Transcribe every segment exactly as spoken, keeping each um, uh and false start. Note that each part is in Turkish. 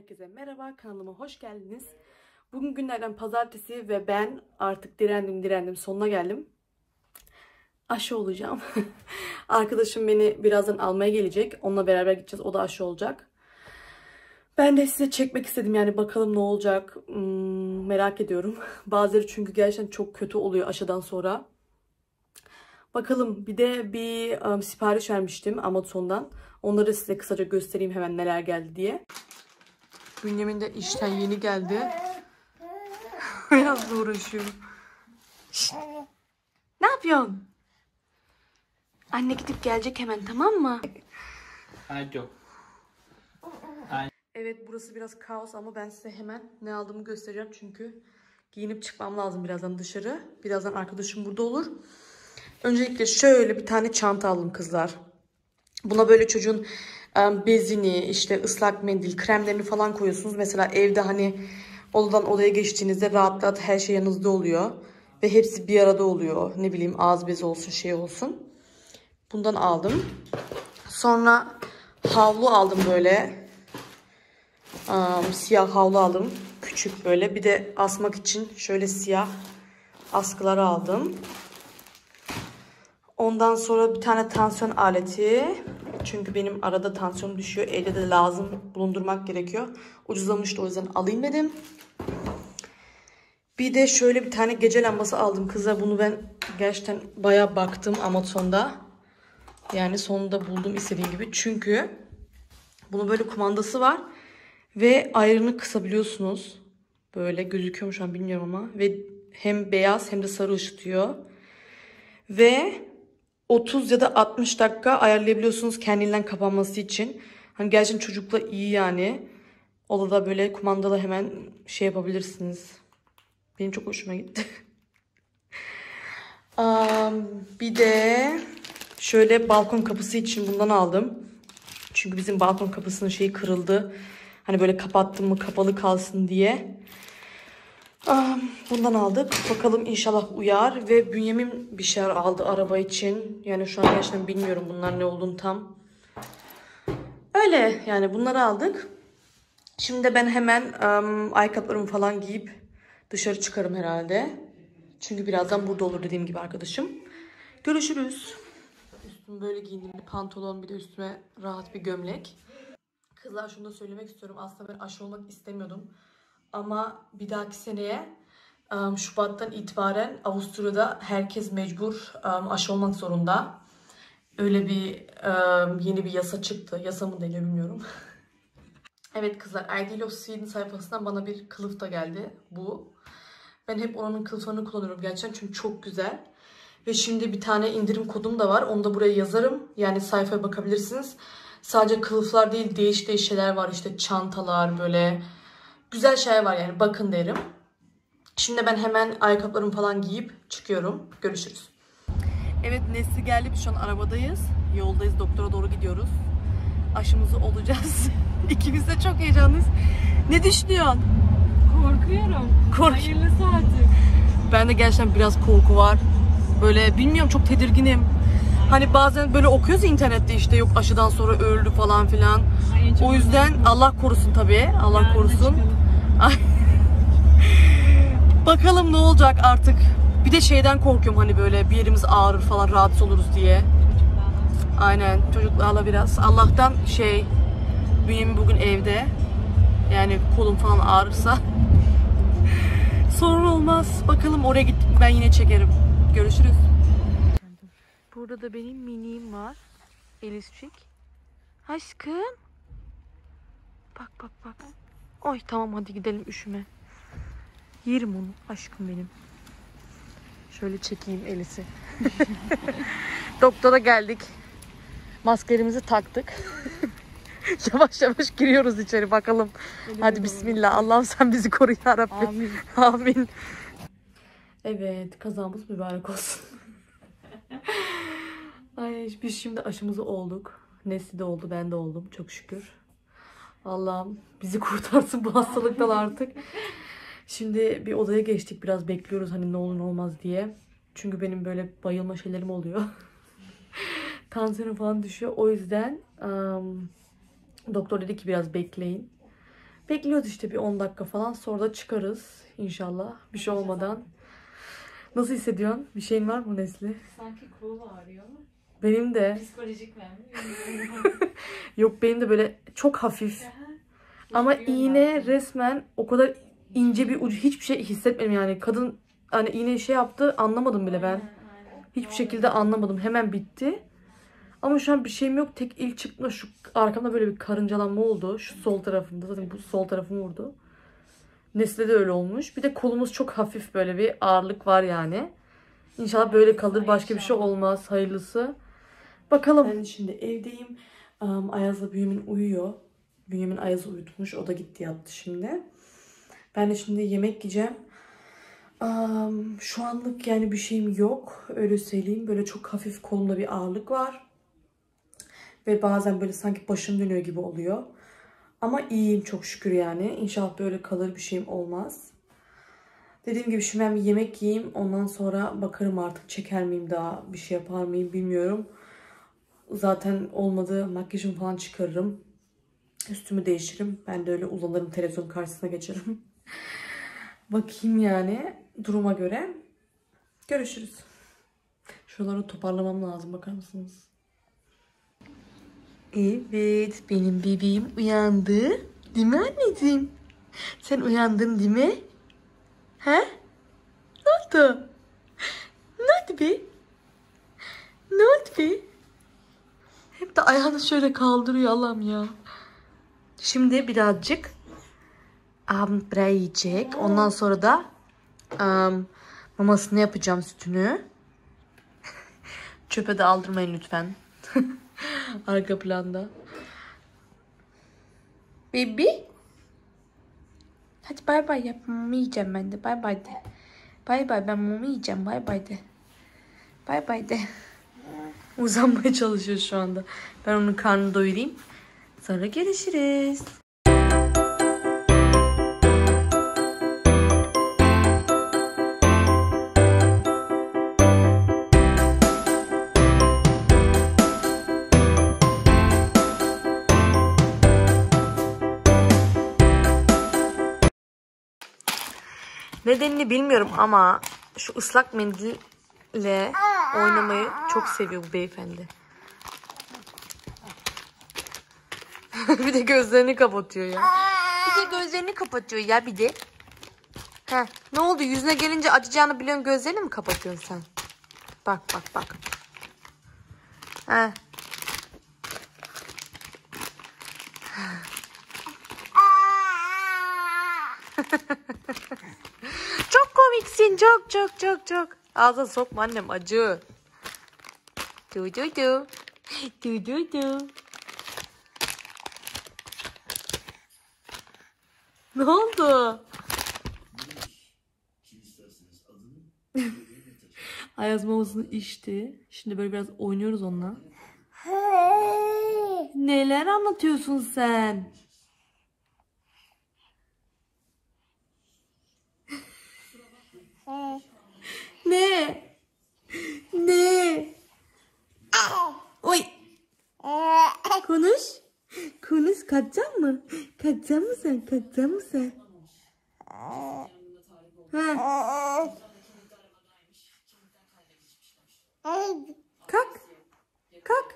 Herkese merhaba, kanalıma hoş geldiniz. Bugün günlerden pazartesi ve ben artık direndim direndim sonuna geldim. Aşı olacağım. Arkadaşım beni birazdan almaya gelecek. Onunla beraber gideceğiz. O da aşı olacak. Ben de size çekmek istedim, yani bakalım ne olacak. Hmm, merak ediyorum. Bazıları çünkü gerçekten çok kötü oluyor aşıdan sonra. Bakalım, bir de bir um, sipariş vermiştim Amazon'dan. Onları size kısaca göstereyim hemen neler geldi diye. Bünyamin de işten yeni geldi. Biraz da uğraşıyor. Şişt. Ne yapıyorsun? Anne gidip gelecek hemen, tamam mı? Hadi. Evet, burası biraz kaos ama ben size hemen ne aldığımı göstereceğim. Çünkü giyinip çıkmam lazım birazdan dışarı. Birazdan arkadaşım burada olur. Öncelikle şöyle bir tane çanta aldım kızlar. Buna böyle çocuğun bezini, işte ıslak mendil, kremlerini falan koyuyorsunuz. Mesela evde hani odadan odaya geçtiğinizde rahat rahat her şey yanınızda oluyor. Ve hepsi bir arada oluyor. Ne bileyim, ağız bezi olsun, şey olsun. Bundan aldım. Sonra havlu aldım böyle. Um, siyah havlu aldım. Küçük böyle. Bir de asmak için şöyle siyah askıları aldım. Ondan sonra bir tane tansiyon aleti. Çünkü benim arada tansiyonum düşüyor. Evde de lazım bulundurmak gerekiyor. Ucuzlamıştı, o yüzden alayım dedim. Bir de şöyle bir tane gece lambası aldım kızlar. Bunu ben gerçekten bayağı baktım Amazon'da. Yani sonunda buldum istediğim gibi. Çünkü bunun böyle kumandası var. Ve ayrını kısabiliyorsunuz. Böyle gözüküyor mu şu an bilmiyorum ama. Ve hem beyaz hem de sarı ışıtıyor. Ve otuz ya da altmış dakika ayarlayabiliyorsunuz kendinden kapanması için. Hani gerçekten çocukla iyi yani. Odada böyle kumandalı hemen şey yapabilirsiniz. Benim çok hoşuma gitti. um, bir de şöyle balkon kapısı için bundan aldım. Çünkü bizim balkon kapısının şeyi kırıldı. Hani böyle kapattım mı kapalı kalsın diye. Bundan aldık. Bakalım inşallah uyar. Ve Bünyamin bir şeyler aldı araba için. Yani şu an gerçekten bilmiyorum bunlar ne olduğunu tam. Öyle yani, bunları aldık. Şimdi ben hemen um, ayakkabılarımı falan giyip dışarı çıkarım herhalde. Çünkü birazdan burada olur dediğim gibi arkadaşım. Görüşürüz. Üstüm böyle giyindim. Bir pantolon, bir de üstüme rahat bir gömlek. Kızlar, şunu da söylemek istiyorum. Aslında ben aşı olmak istemiyordum. Ama bir dahaki seneye Şubat'tan itibaren Avusturya'da herkes mecbur aşı olmak zorunda. Öyle bir yeni bir yasa çıktı. Yasa mı deniyor bilmiyorum. Evet kızlar, Ideal of Sweden sayfasından bana bir kılıf da geldi. Bu. Ben hep onun kılıflarını kullanıyorum gerçekten çünkü çok güzel. Ve şimdi bir tane indirim kodum da var. Onu da buraya yazarım. Yani sayfaya bakabilirsiniz. Sadece kılıflar değil, değişik değişik şeyler var. İşte çantalar, böyle güzel şeyler var yani, bakın derim. Şimdi ben hemen ayakkabılarımı falan giyip çıkıyorum. Görüşürüz. Evet, Nesli geldi. Biz şu an arabadayız. Yoldayız. Doktora doğru gidiyoruz. Aşımızı olacağız. İkimiz de çok heyecanlıyız. Ne düşünüyorsun? Korkuyorum. Kork Hayırlısı artık. Ben de gerçekten biraz korku var. Böyle bilmiyorum, çok tedirginim. Hani bazen böyle okuyoruz internette, işte yok aşıdan sonra öldü falan filan. Ay, o yüzden Allah korusun tabii. Allah Yarın korusun. Bakalım ne olacak artık. Bir de şeyden korkuyorum, hani böyle bir yerimiz ağrır falan, rahatsız oluruz diye. Aynen, çocuklarla biraz. Allah'tan şey, Bünyamin bugün evde. Yani kolum falan ağrırsa sorun olmaz. Bakalım, oraya gittim ben yine çekerim. Görüşürüz. Burada da benim miniğim var. Elisçik. Aşkım. Bak bak bak. Oy tamam, hadi gidelim, üşüme. Yerim onu aşkım benim. Şöyle çekeyim Elis'i. Doktora geldik. Maskelerimizi taktık. Yavaş yavaş giriyoruz içeri, bakalım. Öyle hadi bismillah. Allah'ım sen bizi koru ya Rabbi. Amin. Amin. Evet, kazamız mübarek olsun. Ay, biz şimdi aşımızı olduk. Nesli de oldu, ben de oldum çok şükür. Allah'ım bizi kurtarsın bu hastalıktan artık. Şimdi bir odaya geçtik, biraz bekliyoruz hani ne olur ne olmaz diye. Çünkü benim böyle bayılma şeylerim oluyor. Tansiyonum falan düşüyor. O yüzden um, doktor dedi ki biraz bekleyin. Bekliyoruz işte bir on dakika falan. Sonra da çıkarız inşallah. Bir şey olmadan. Nasıl hissediyorsun? Bir şeyin var mı Nesli? Sanki kolu ağrıyor ama. Benim de. Psikolojik mi? Yok benim de böyle çok hafif. Ama iğne resmen o kadar ince bir ucu, hiçbir şey hissetmedim yani. Kadın hani iğne şey yaptı, anlamadım bile ben. Hiçbir şekilde anlamadım. Hemen bitti. Ama şu an bir şeyim yok. Tek ilk çıktığında şu arkamda böyle bir karıncalanma oldu. Şu sol tarafımda. Zaten bu sol tarafım vurdu. Nesli'de de öyle olmuş. Bir de kolumuz çok hafif, böyle bir ağırlık var yani. İnşallah böyle kalır. Başka bir şey olmaz. Hayırlısı. Bakalım. Ben şimdi evdeyim. Um, Ayaz'la Bünyamin uyuyor. Bünyamin Ayaz'ı uyutmuş. O da gitti yattı şimdi. Ben de şimdi yemek yiyeceğim. Um, şu anlık yani bir şeyim yok. Öyle söyleyeyim. Böyle çok hafif kolumda bir ağırlık var. Ve bazen böyle sanki başım dönüyor gibi oluyor. Ama iyiyim çok şükür yani. İnşallah böyle kalır, bir şeyim olmaz. Dediğim gibi şimdi ben bir yemek yiyeyim. Ondan sonra bakarım artık çeker miyim, daha bir şey yapar mıyım bilmiyorum. Zaten olmadı makyajımı falan çıkarırım. Üstümü değiştiririm. Ben de öyle uzanırım, televizyon karşısına geçerim. Bakayım yani duruma göre. Görüşürüz. Şuraları toparlamam lazım, bakar mısınız? Evet, benim bebeğim uyandı. Değil mi anneciğim? Sen uyandın değil mi? He? Ne oldu? Ne oldu be? Ne oldu be? Hep de ayağını şöyle kaldırıyor Allah'ım ya. Şimdi birazcık Abendbrei yiyecek. Ondan sonra da um, mamasını yapacağım, sütünü. Çöpe de aldırmayın lütfen. Arka planda. Baby. Hadi bay bay yap. Mama yiyeceğim ben de. Bay bay de. Bay bay, ben mama yiyeceğim. Bay bay de. Bay bay de. Uzanmaya çalışıyor şu anda. Ben onun karnını doyurayım. Sonra görüşürüz. Nedenini bilmiyorum ama şu ıslak mendille oynamayı çok seviyor bu beyefendi. Bir de gözlerini kapatıyor ya. Bir de gözlerini kapatıyor ya bir de. Heh, ne oldu, yüzüne gelince acıyacağını biliyorsun, gözlerini mi kapatıyorsun sen? Bak bak bak. Heh. Çok komiksin, çok çok çok çok. Ağzına sokma annem, acı. Du du du. Du du du. Ne oldu? Ayaz mamasını içti. Şimdi böyle biraz oynuyoruz onunla. Neler anlatıyorsun sen? Ne? Ne? Oy. Konuş. Konuş, kaçacak mı? Kaçacak mı sen? Kaçacak mı sen? Ha. Kalk. Kalk.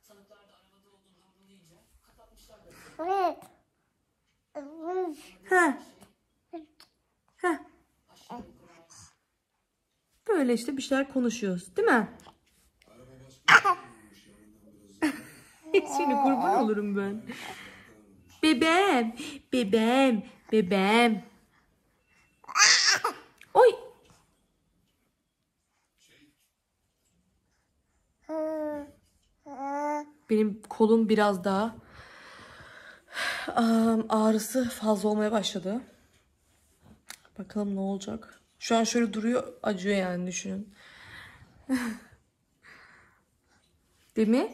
Ha. Ha. Böyle işte bir şeyler konuşuyoruz, değil mi? Seni kurban olurum ben. Bebeğim, bebeğim, bebeğim. Oy. Benim kolum biraz daha ağrısı fazla olmaya başladı. Bakalım ne olacak. Şu an şöyle duruyor, acıyor yani, düşünün. Değil mi?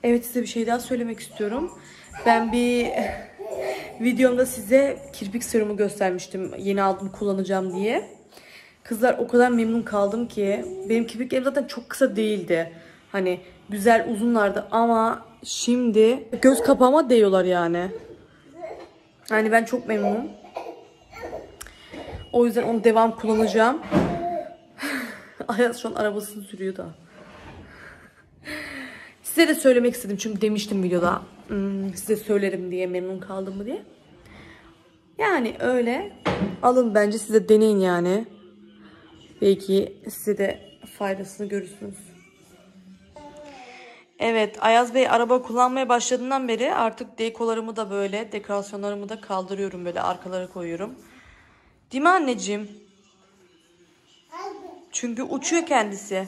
Evet, size bir şey daha söylemek istiyorum. Ben bir videomda size kirpik serumu göstermiştim. Yeni aldım, kullanacağım diye. Kızlar, o kadar memnun kaldım ki. Benim kirpiklerim zaten çok kısa değildi. Hani güzel uzunlardı ama şimdi göz kapağıma değiyorlar yani. Yani ben çok memnunum. O yüzden onu devam kullanacağım. Ayaz şu an arabasını sürüyor da. Size de söylemek istedim çünkü demiştim videoda. Hmm, size söylerim diye, memnun kaldım mı diye. Yani öyle. Alın, bence size deneyin yani. Belki size de faydasını görürsünüz. Evet, Ayaz Bey araba kullanmaya başladığından beri artık dekolarımı da böyle, dekorasyonlarımı da kaldırıyorum, böyle arkalara koyuyorum. Değil mi anneciğim? Çünkü uçuyor kendisi.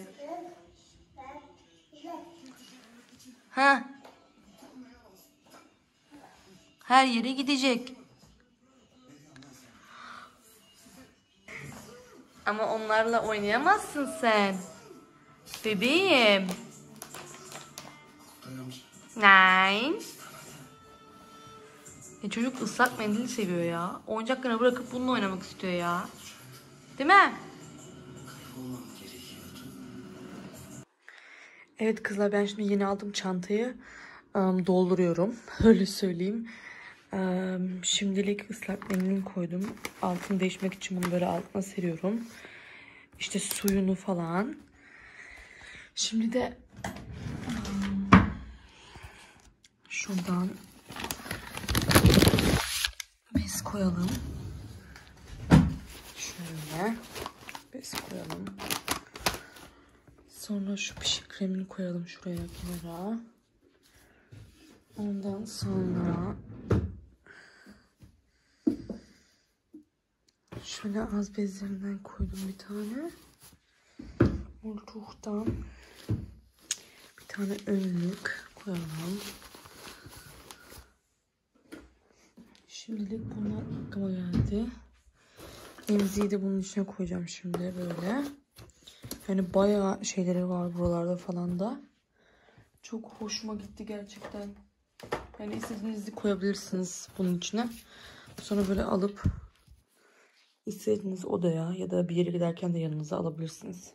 Ha. Her yere gidecek. Ama onlarla oynayamazsın sen. Bebeğim. Nein. E çocuk ıslak mendili seviyor ya. Oyuncaklarını bırakıp bununla oynamak istiyor ya. Değil mi? Evet kızlar, ben şimdi yeni aldığım çantayı um, dolduruyorum. Öyle söyleyeyim. Um, şimdilik ıslak mendilini koydum. Altını değişmek için bunu böyle altına seriyorum. İşte suyunu falan. Şimdi de um, şuradan bez koyalım. Şöyle bez koyalım. Sonra şu pişik kremini koyalım şuraya kenara. Ondan sonra şöyle az bezlerinden koydum bir tane. Ortadan bir tane önlük koyalım. Şimdilik bunlar aklıma geldi. Emziği de bunun içine koyacağım şimdi böyle. Yani bayağı şeyleri var buralarda falan da. Çok hoşuma gitti gerçekten. Yani istediğinizi koyabilirsiniz bunun içine. Sonra böyle alıp istediğiniz odaya ya da bir yere giderken de yanınıza alabilirsiniz.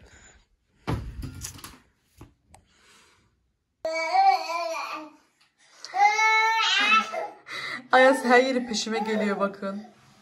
Ayaz her yeri peşime geliyor bakın.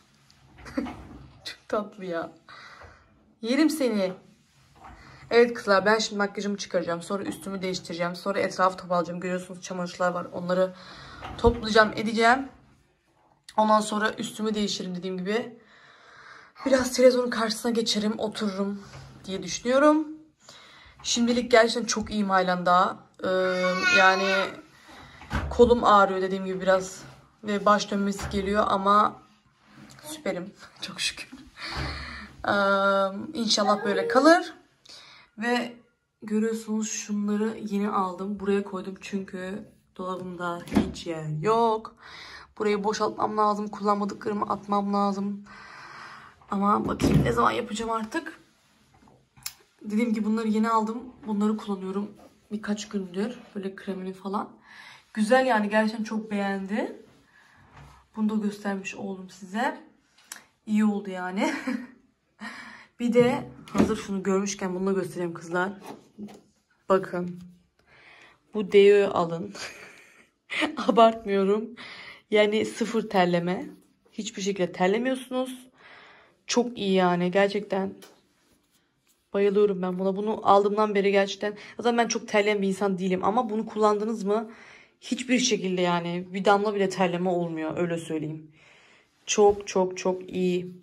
Çok tatlı ya. Yerim seni. Evet kızlar, ben şimdi makyajımı çıkaracağım. Sonra üstümü değiştireceğim. Sonra etrafı toparlayacağım. Görüyorsunuz çamaşırlar var. Onları toplayacağım, edeceğim. Ondan sonra üstümü değiştiririm dediğim gibi. Biraz televizyonun karşısına geçerim, otururum diye düşünüyorum. Şimdilik gerçekten çok iyiyim halen daha. Ee, yani kolum ağrıyor dediğim gibi biraz. Ve baş dönmesi geliyor ama süperim. Çok şükür. Ee, İnşallah böyle kalır. Ve görüyorsunuz şunları yeni aldım. Buraya koydum çünkü dolabımda hiç yer yok. Burayı boşaltmam lazım. Kullanmadıklarımı atmam lazım. Ama bakayım ne zaman yapacağım artık. Dediğim gibi bunları yeni aldım. Bunları kullanıyorum birkaç gündür. Böyle kremini falan. Güzel yani, gerçekten çok beğendi. Bunu da göstermiş oldum size. İyi oldu yani. Bir de hazır şunu görmüşken bunu da göstereyim kızlar. Bakın. Bu deoyu alın. Abartmıyorum. Yani sıfır terleme. Hiçbir şekilde terlemiyorsunuz. Çok iyi yani gerçekten. Bayılıyorum ben buna. Bunu aldığımdan beri gerçekten. Zaten ben çok terleyen bir insan değilim. Ama bunu kullandınız mı? Hiçbir şekilde yani bir damla bile terleme olmuyor. Öyle söyleyeyim. Çok çok çok iyi.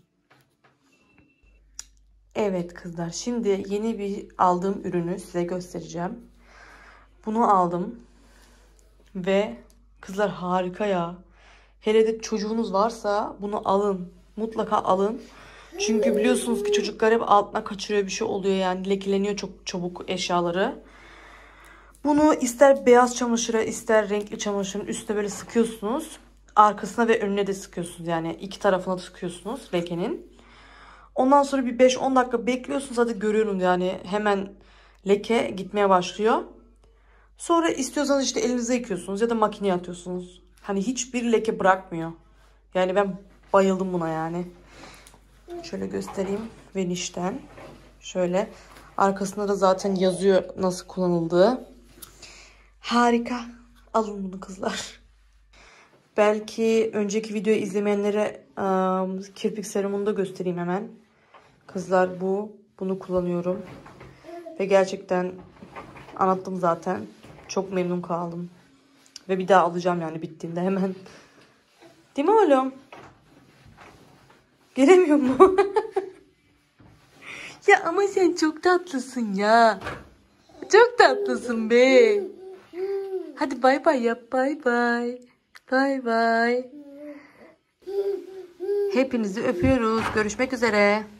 Evet kızlar. Şimdi yeni bir aldığım ürünü size göstereceğim. Bunu aldım. Ve kızlar harika ya. Hele de çocuğunuz varsa bunu alın. Mutlaka alın. Çünkü biliyorsunuz ki çocuklar hep altına kaçırıyor, bir şey oluyor yani. Lekeleniyor çok çabuk eşyaları. Bunu ister beyaz çamaşıra ister renkli çamaşırın üstüne böyle sıkıyorsunuz. Arkasına ve önüne de sıkıyorsunuz. Yani iki tarafına da sıkıyorsunuz lekenin. Ondan sonra bir beş on dakika bekliyorsunuz. Hadi görüyorum yani hemen leke gitmeye başlıyor. Sonra istiyorsanız işte elinize yıkıyorsunuz ya da makineye atıyorsunuz. Hani hiçbir leke bırakmıyor. Yani ben bayıldım buna yani. Şöyle göstereyim. Veniş'ten. Şöyle. Arkasında da zaten yazıyor nasıl kullanıldığı. Harika. Alın bunu kızlar. Belki önceki videoyu izlemeyenlere ım, kirpik serumunu da göstereyim hemen. Kızlar bu. Bunu kullanıyorum. Ve gerçekten anlattım zaten. Çok memnun kaldım. Ve bir daha alacağım yani bittiğinde hemen. Değil mi oğlum? Gelemiyor mu? Ya ama sen çok tatlısın ya. Çok tatlısın be. Hadi bay bay yap, bay bay. Bay bay. Hepinizi öpüyoruz. Görüşmek üzere.